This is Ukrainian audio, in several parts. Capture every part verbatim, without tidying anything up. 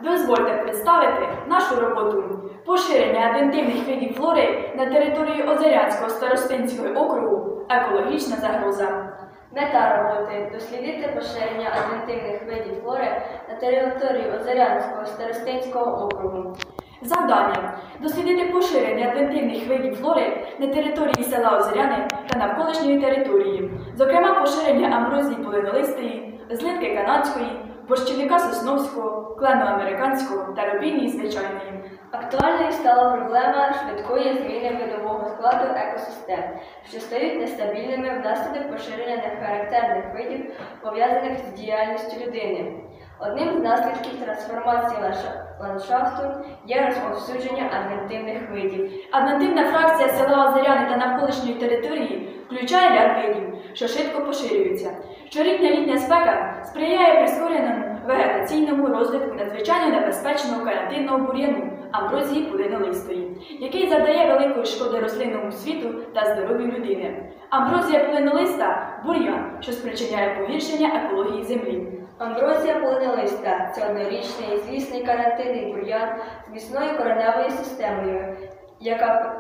дозвольте представити нашу роботу поширення адвентивних видів флори на території Озерянського старостинського округу «Екологічна загроза». Мета роботи – дослідити поширення адвентивних видів флори на території Озерянського старостинського округу. Завдання – дослідити поширення адвентивних видів флори на території села Озеряни та навколишньої території, зокрема поширення амброзії полинолистої, злитки канадської, борщівника сосновського, клену американського та робійної звичайної. Актуальною стала проблема швидкої зміни видового складу екосистем, що стають нестабільними внаслідок поширення нехарактерних видів, пов'язаних з діяльністю людини. Одним з наслідків трансформації ландшафту є розповсюдження адвентивних видів. Адвентивна фракція села Озеряни та навколишньої території включає ряд видів, що швидко поширюються. Щорічна літня спека сприяє прискореному вегетаційному розвитку надзвичайно небезпечного карантинного бур'яну амброзії полинолистої, який завдає великої шкоди рослинному світу та здоров'ю людини. Амброзія полинолиста – бур'ян, що спричиняє погіршення екології землі. Амброзія полинолиста – це однорічний злісний карантинний бур'ян з міцною кореневою системою, яка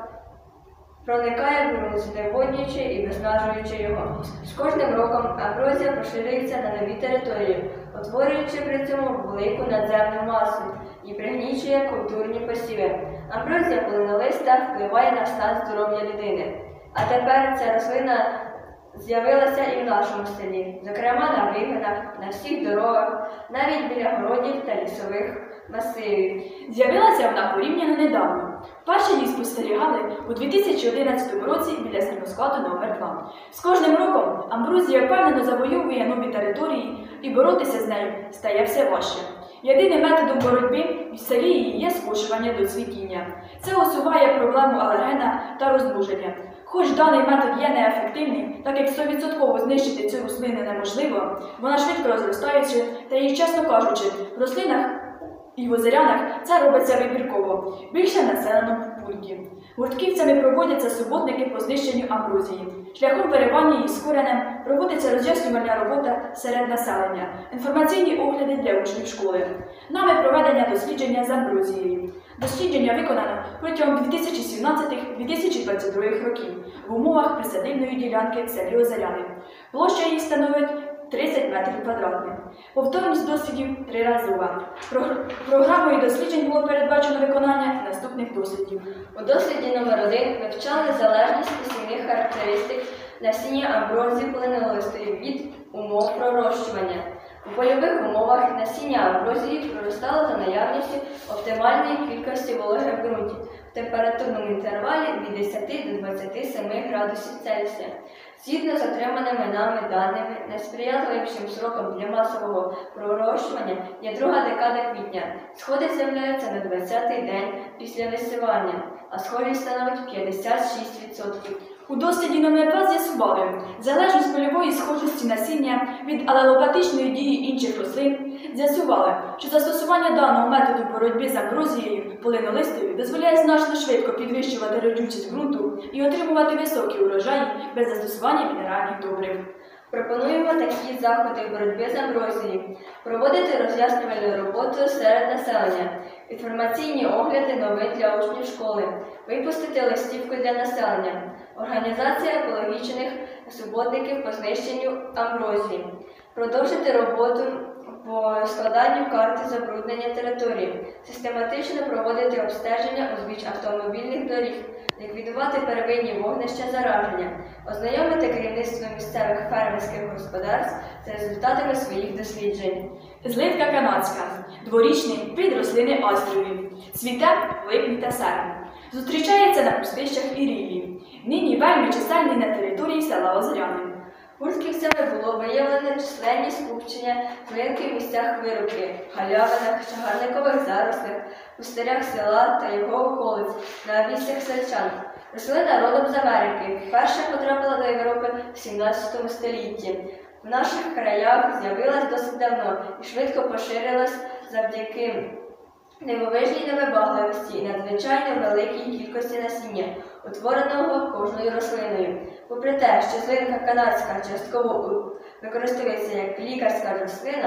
проникає в ґрунт, зневоднюючи і виснажуючи його. З кожним роком амброзія поширюється на нові території, утворюючи при цьому велику надземну масу і пригнічує культурні посіви. Амброзія полинолиста впливає на стан здоров'я людини. А тепер ця рослина з'явилася і в нашому селі, зокрема на вигинах, на всіх дорогах, навіть біля городів та лісових масивів. З'явилася вона порівняно недавно. Перші її спостерігали у дві тисячі одинадцятому році біля снігоскладу номер два. З кожним роком амброзія впевнено завоює нові території, і боротися з нею стає все важче. Єдиним методом боротьби в селі її є скошування до цвітіння. Це усуває проблему алергена та розмноження. Хоч даний метод є неефективним, так як сто відсотків знищити цю рослину неможливо, вона швидко розростається, та і, чесно кажучи, в рослинах і в Озерянах це робиться вибірково, більше в населеному пункті. Гуртківцями проводяться суботники по знищенню амброзії. Шляхом виривання її з коренем проводиться роз'яснювальна робота серед населення, інформаційні огляди для учнів школи. Нами проведення дослідження з амброзією. Дослідження виконано протягом дві тисячі сімнадцятого - дві тисячі двадцять другого років в умовах присадибної ділянки в селі Озеряни. Площа її становить тридцять метрів квадратних. Повторність дослідів триразова. Програмою досліджень було передбачено виконання наступних дослідів. У досліді номер один вивчали залежність посівних характеристик насіння амброзії полинолистої від умов пророщування. У польових умовах насіння амброзії проростало за наявністю оптимальної кількості вологи в ґрунті в температурному інтервалі від десяти до двадцяти семи градусів Цельсія. Згідно з отриманими нами даними, найсприятливішим сроком для масового пророщування є друга декада квітня. Сходи з'являються на двадцятий день після висівання, а схожість становить п'ятдесят шість відсотків. У досліді номер два з'ясували залежність польової схожості насіння від алелопатичної дії інших рослин. З'ясували, що застосування даного методу боротьби з амброзією полинолистою дозволяє значно швидко підвищувати родючість ґрунту і отримувати високі урожаї без застосування мінеральних добрив. Пропонуємо такі заходи боротьби з амброзією, проводити роз'яснювальну роботу серед населення, інформаційні огляди новин для учнів школи, випустити листівку для населення, організація екологічних суботників по знищенню амброзії, продовжити роботу по складанню карти забруднення території, систематично проводити обстеження узбіч автомобільних доріг, ліквідувати первинні вогнища зараження, ознайомити керівництво місцевих фермерських господарств з результатами своїх досліджень. Злитка канадська – дворічний вид рослини астрові, цвіте в липні та серпні. Зустрічається на пустищах і ріллі. Нині вельми чисельний на території села Озеряни. Гуртківцями було виявлено численні скупчення злинки в місцях вирубки, галявинах, чагарникових зарослях, пустирях села та його околиць, на обійстях сельчан. Рослина родом з Америки, вперше потрапила до Європи в сімнадцятому столітті. В наших краях з'явилась досить давно і швидко поширилась завдяки дивовижній невибагливості і надзвичайно великій кількості насіння, утвореного кожною рослиною. Попри те, що злинка канадська частково використовується як лікарська рослина,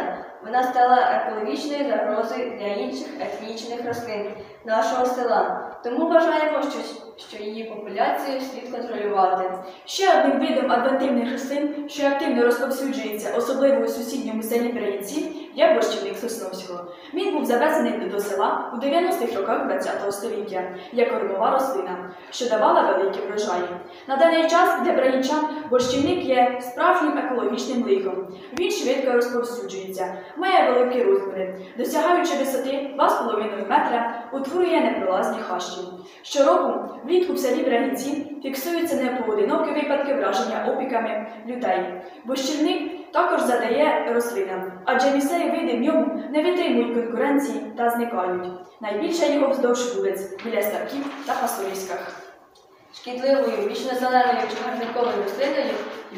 Вона стала екологічною загрозою для інших етнічних рослин нашого села. Тому вважаємо, що, що її популяцію слід контролювати. Ще одним видом адвентивних рослин, що активно розповсюджується, особливо у сусідньому селі Бринівці, є борщівник Сосновського. Він був завезений до села у дев'яностих роках ХХ століття як кормова рослина, що давала великі врожаї. На даний час для бринівчан борщівник є справжнім екологічним лихом. Він швидко розповсюджується, має великі розміри, досягаючи висоти два з половиною метра, утворює непролазні хащі. Щороку влітку в селі Бринівці фіксуються непоодинокі випадки враження опіками людей. Борщівник також задає рослинам, адже місцеві види в ньому не витримують конкуренції та зникають. Найбільше його вздовж вулиць біля ставків та пасовиськах. Шкідливою вічнозеленою чагарниковою рослиною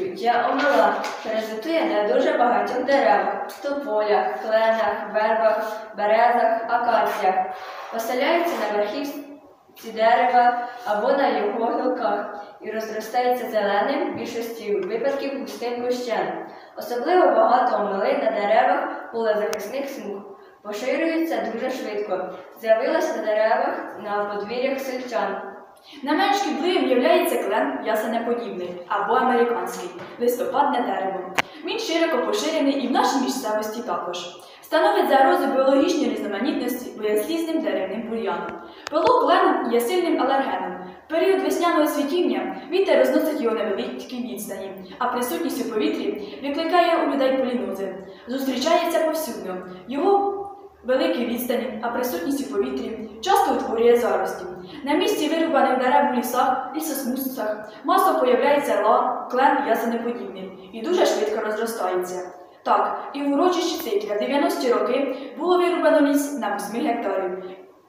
є омела, що результує на дуже багатьох деревах – тополях, кленах, вербах, березах, акаціях. Оселяється на верхівці дерева або на його гілках і розростається зеленим, в більшості випадків густим кущем. Особливо багато омели на деревах полезахисних смуг. Поширюється дуже швидко. З'явилася на деревах на подвір'ях сельчан. Не менш шкідливим являється клен ясенеподібний або американський – листопадне дерево. Він широко поширений і в нашій місцевості також. Становить загрозу біологічній різноманітності боязлізним деревним бур'яном. Пилок клена є сильним алергеном. В період весняного цвітіння вітер розносить його на великій відстані, а присутність у повітрі викликає у людей полінози. Зустрічається повсюдно. Його великі відстані, а присутність у повітрі часто утворює зарості. На місці вирубаних дерев у лісах, лісосмугах масово появляється клен ясенеподібний і дуже швидко розростається. Так, і в урочищі Цикля в дев'яності роки було вирубано ліс на восьми гектарів.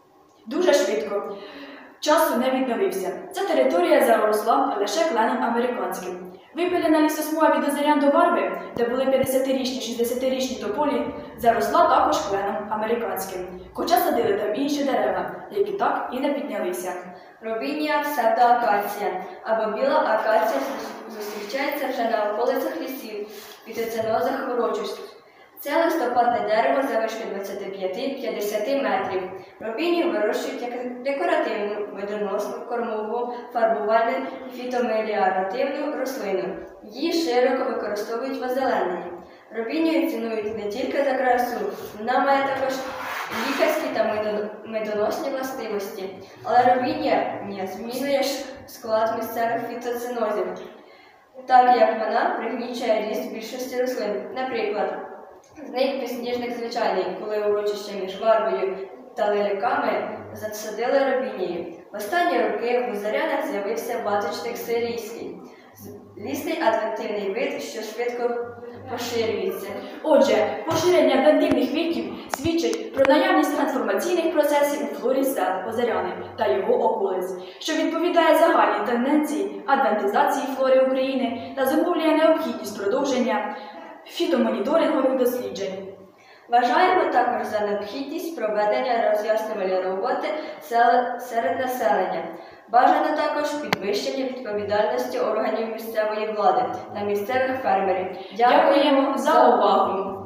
Дуже швидко. Часу не відновився. Ця територія заросла лише кленом американським. Випилена лісосмуга від Озерян до Варви, де були п'ятдесятирічні, шістдесятирічні тополі, заросла також кленом американським. Хоча садили там інші дерева, які так і не піднялися. Робінія псевдоакація або біла акація зустрічається вже на околицях лісів, фітоценозах урочищ. Це листопадне дерево завишки двадцять п'ять до п'ятдесят метрів. Робінію вирощують як декоративну, медоносну, кормову, фарбувальну і фітомеліоративну рослину. Її широко використовують в озелененні. Робінію цінують не тільки за красу, вона має також лікарські та медоносні властивості. Але робінія змінює склад місцевих фітоценозів, так як вона пригнічує ріст більшості рослин. Наприклад, зник підсніжник звичайний, коли урочище між Варвою та Лиляками засадили робінію. В останні роки в Озерянах з'явився баточник сирійський – лісний адвентивний вид, що швидко поширюється. Отже, поширення адвентивних видів свідчить про наявність трансформаційних процесів у флорі сел Озеряни та його околиць, що відповідає загальній тенденції адвентизації флори України та зумовлює необхідність продовження фітомоніторингових досліджень. Вважаємо також за необхідність проведення роз'яснювальної роботи серед населення. Бажано також підвищення відповідальності органів місцевої влади та місцевих фермерів. Дякуємо за увагу!